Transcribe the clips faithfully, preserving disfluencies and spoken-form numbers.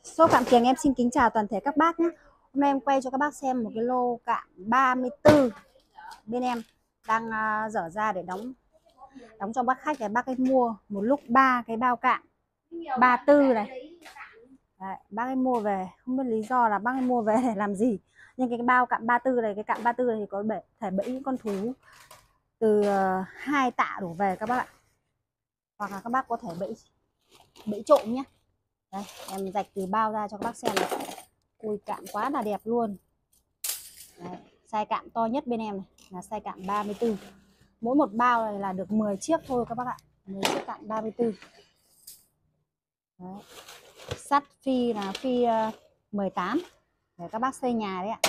Shop Phạm Kiềng em xin kính chào toàn thể các bác nhé. Hôm nay em quay cho các bác xem một cái lô cạm ba mươi tư bên em đang uh, dở ra để đóng đóng cho bác khách để bác ấy mua một lúc ba cái bao cạm ba mươi tư này. Đấy, bác ấy mua về không biết lý do là bác ấy mua về để làm gì, nhưng cái bao cạm ba mươi tư này, cái cạm ba mươi tư này thì có bể, thể bẫy những con thú từ uh, hai tạ đổ về các bác ạ, hoặc là các bác có thể bẫy bẫy trộm nhé. Đây, em rạch từ bao ra cho các bác xem này. Ui, cạm quá là đẹp luôn. Đấy, size cạm to nhất bên em này là size cạm ba mươi tư. Mỗi một bao này là được mười chiếc thôi các bác ạ. mười chiếc cạm ba mươi tư. Đấy. Sắt phi là phi uh, mười tám để các bác xây nhà đấy ạ.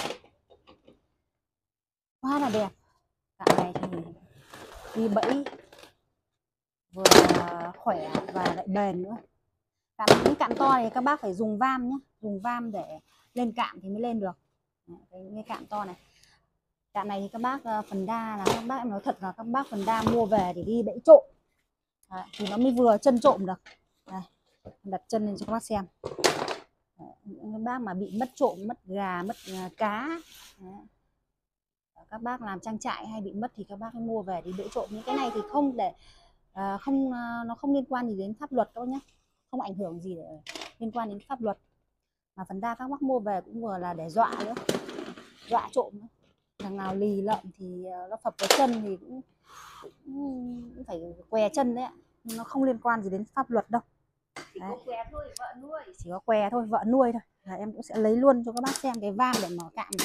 Quá là đẹp. Cạm này thì đi bẫy vừa khỏe và lại bền nữa. Cạm những cạm to này các bác phải dùng vam nhé, dùng vam để lên cạm thì mới lên được. Đấy, cái cạm to này. Cạm này thì các bác phần đa là các bác, em nói thật là các bác phần đa mua về để đi bẫy trộm. Đấy, thì nó mới vừa chân trộm được. Đây, đặt chân lên cho các bác xem. Đấy, những các bác mà bị mất trộm, mất gà, mất cá. Đấy. Các bác làm trang trại hay bị mất thì các bác mua về đi bẫy trộm. Những cái này thì không để à, không nó không liên quan gì đến pháp luật đâu nhé, không ảnh hưởng gì để liên quan đến pháp luật, mà phần đa các bác mua về cũng vừa là để dọa nữa, dọa trộm nữa. Thằng nào lì lợm thì nó phập cái chân thì cũng, cũng phải què chân đấy ạ, nhưng nó không liên quan gì đến pháp luật đâu. Chỉ có què thôi, vợ nuôi. Chỉ có què thôi, vợ nuôi thôi. Là em cũng sẽ lấy luôn cho các bác xem cái vam để mở cạm này.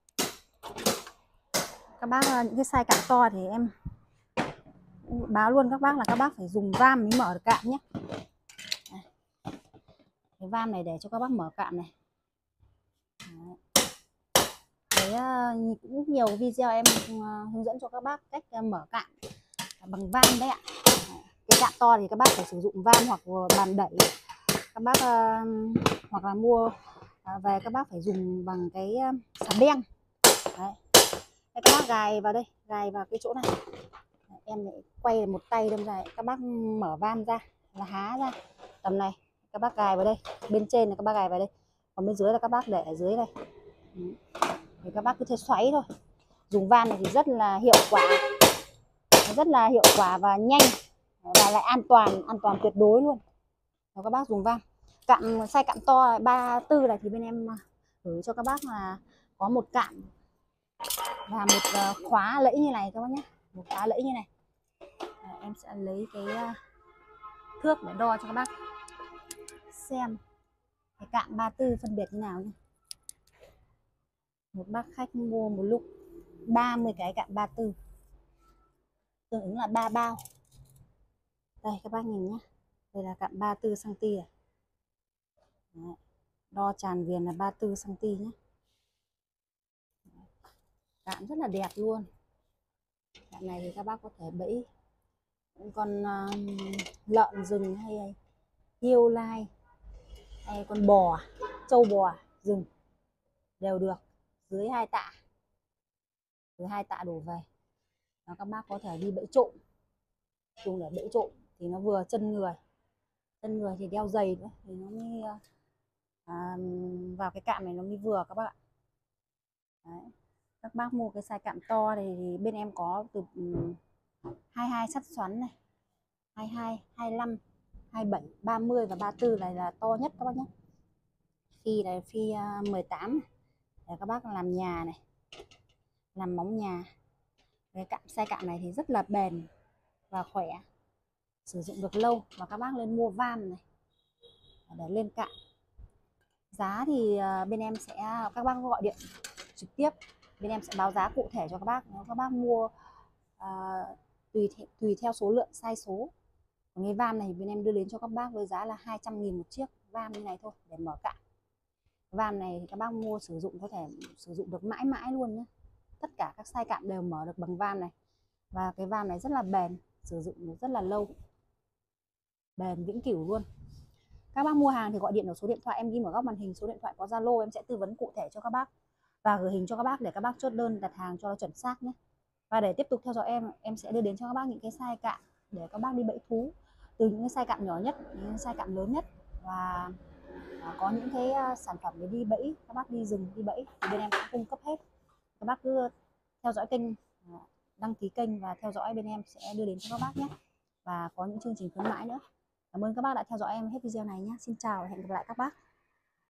Các bác những cái size cạm to thì em báo luôn các bác là các bác phải dùng vam mới mở được cạm nhé. Đây. Cái vam này để cho các bác mở cạm này. Đấy. Đấy, cũng nhiều video em hướng dẫn cho các bác cách mở cạm bằng vam đấy ạ. Cái cạm to thì các bác phải sử dụng vam hoặc bàn đẩy. Các bác hoặc là mua về các bác phải dùng bằng cái xà beng. Đấy. Các bác gài vào đây, gài vào cái chỗ này. Em lại quay một tay đâm ra, các bác mở vam ra là há ra tầm này, các bác gài vào đây, bên trên là các bác gài vào đây, còn bên dưới là các bác để ở dưới này. Thì các bác cứ thế xoáy thôi. Dùng van này thì rất là hiệu quả, rất là hiệu quả và nhanh và lại an toàn, an toàn tuyệt đối luôn. Rồi các bác dùng van. Cạm size cạm to ba mươi tư này thì bên em gửi cho các bác là có một cạm và một khóa lẫy như này các bác nhé, một khóa lẫy như này. Rồi, em sẽ lấy cái thước để đo cho các bác xem cái cạm ba mươi tư phân biệt như nào nhé. Một bác khách mua một lúc ba mươi cái cạm ba mươi tư, tương ứng là ba bao. Đây các bác nhìn nhé, đây là cạm ba mươi tư xăng ti này. Đấy. Đo tràn viền là ba mươi tư xăng ti nhé. Cạm rất là đẹp luôn. Cạm này thì các bác có thể bẫy con uh, lợn rừng hay hiêu lai hay con bò, trâu bò rừng đều được, dưới hai tạ, dưới hai tạ đổ về. Và các bác có thể đi bẫy trộm, dùng để bẫy trộm thì nó vừa chân người, chân người thì đeo giày nữa thì nó mới à, vào cái cạm này nó mới vừa các bác ạ. Đấy. Các bác mua cái size cạm to này thì bên em có từ hai mươi hai sắt xoắn này, hai mươi hai, hai mươi lăm, hai mươi bảy, ba mươi và ba mươi tư này là to nhất các bác nhé. Phi này phi mười tám này, để các bác làm nhà này, làm móng nhà. Cái cạm size cạm này thì rất là bền và khỏe, sử dụng được lâu, và các bác lên mua vam này để lên cạm. Giá thì bên em sẽ, các bác gọi điện trực tiếp, bên em sẽ báo giá cụ thể cho các bác. Nếu các bác mua à, tùy th tùy theo số lượng, size số. Còn cái vam này bên em đưa đến cho các bác với giá là hai trăm nghìn một chiếc vam như này thôi để mở cạm. Vam này thì các bác mua sử dụng có thể sử dụng được mãi mãi luôn nhé. Tất cả các size cạm đều mở được bằng vam này. Và cái vam này rất là bền, sử dụng được rất là lâu, bền vĩnh cửu luôn. Các bác mua hàng thì gọi điện ở số điện thoại em ghi ở góc màn hình, số điện thoại có Zalo, em sẽ tư vấn cụ thể cho các bác và gửi hình cho các bác để các bác chốt đơn đặt hàng cho chuẩn xác nhé. Và để tiếp tục theo dõi em, em sẽ đưa đến cho các bác những cái size cạm để các bác đi bẫy thú, từ những cái size cạm nhỏ nhất đến size cạm lớn nhất. Và À, có những cái à, sản phẩm để đi bẫy, các bác đi rừng đi bẫy thì bên em cũng cung cấp hết. Các bác cứ theo dõi kênh, à, đăng ký kênh và theo dõi, bên em sẽ đưa đến cho các bác nhé. Và có những chương trình khuyến mãi nữa. Cảm ơn các bác đã theo dõi em hết video này nhé. Xin chào và hẹn gặp lại các bác.